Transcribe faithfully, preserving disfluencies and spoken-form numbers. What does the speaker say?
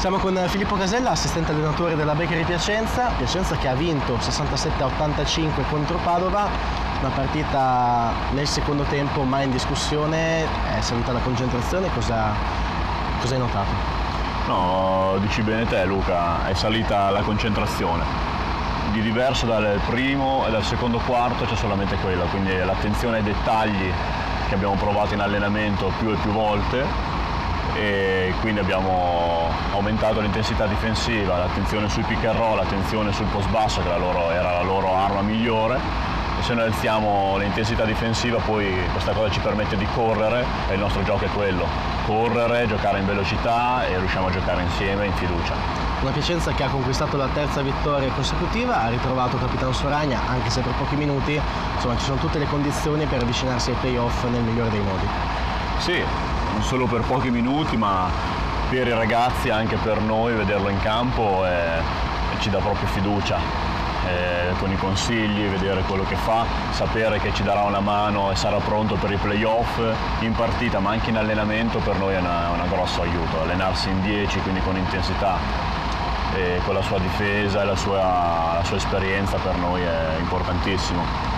Siamo con Filippo Casella, assistente allenatore della Beccheri Piacenza. Piacenza che ha vinto sessantasette a ottantacinque contro Padova, una partita nel secondo tempo mai in discussione. È salita la concentrazione, cosa, cosa hai notato? No, dici bene te Luca, è salita la concentrazione. Di diverso dal primo e dal secondo quarto c'è solamente quella, quindi l'attenzione ai dettagli che abbiamo provato in allenamento più e più volte, e quindi abbiamo aumentato l'intensità difensiva, l'attenzione sui pick and roll, l'attenzione sul post basso che la loro, era la loro arma migliore, e se noi alziamo l'intensità difensiva poi questa cosa ci permette di correre, e il nostro gioco è quello, correre, giocare in velocità e riusciamo a giocare insieme in fiducia. Una Piacenza che ha conquistato la terza vittoria consecutiva, ha ritrovato Capitano Soragna anche se per pochi minuti, insomma ci sono tutte le condizioni per avvicinarsi ai playoff nel migliore dei modi. Sì, non solo per pochi minuti, ma per i ragazzi, anche per noi, vederlo in campo e, e ci dà proprio fiducia, e con i consigli, vedere quello che fa, sapere che ci darà una mano e sarà pronto per i playoff in partita, ma anche in allenamento per noi è una, una grosso aiuto. Allenarsi in dieci, quindi con intensità e con la sua difesa e la sua, la sua esperienza per noi è importantissimo.